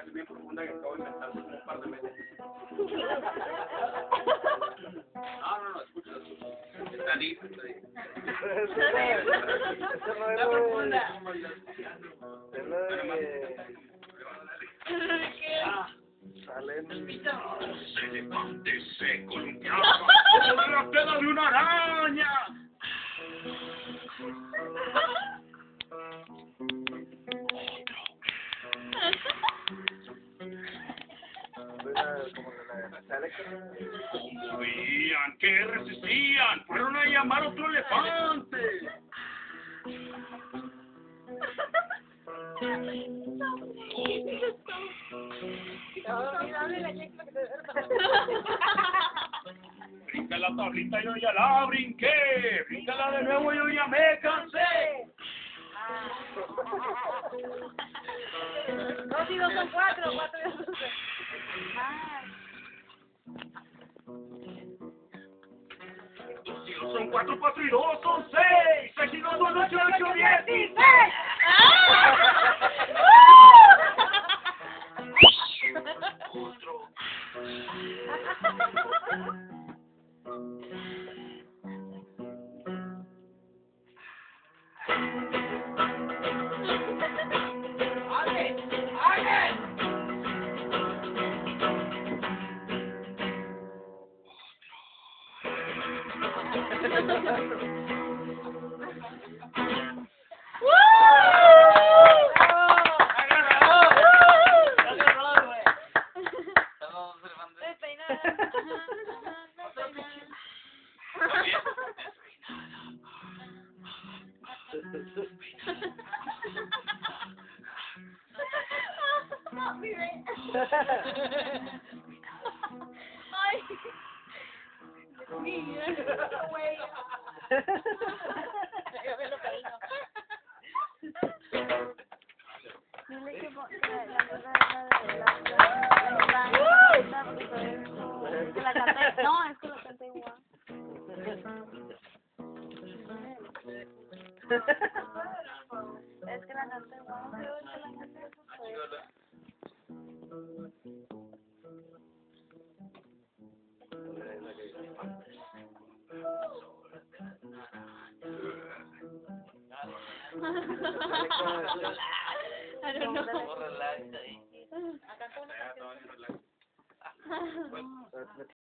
es bien profunda que acabo de inventar hace como un par de meses. No, escucha. Está deep, está deep. Está profunda. Es lo de... Se levante, se columpiaba. ¡Como la peda de una araña! Como la Huían, ¿qué resistían? Fueron a llamar a otro elefante. Brinca la tablita, yo ya la brinqué. Bríncala de nuevo, yo ya me cansé. 2 y 2 son 4, 4 y 2 son 6. Son 4, 4 y 2 son 6. 6 y 2 son 8, 8, 16. Otro. Ay, mira, güey. Yo me lo peino. Dile que la canté. No, es que la canté igual. Es que la canté igual. I don't know. Relax ahí.